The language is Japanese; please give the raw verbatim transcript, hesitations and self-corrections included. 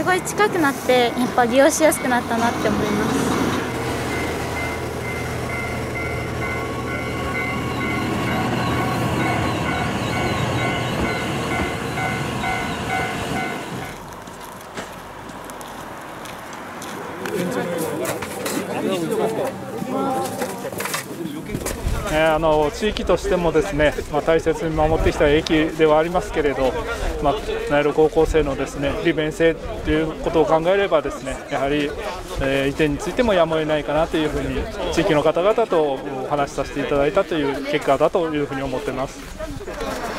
すごい近くなってやっぱ利用しやすくなったなって思います。 あの地域としてもですね、まあ、大切に守ってきた駅ではありますけれど、まあ、名寄高校生のですね利便性ということを考えればですね、やはり、えー、移転についてもやむを得ないかなというふうに地域の方々とお話しさせていただいたという結果だというふうに思っています。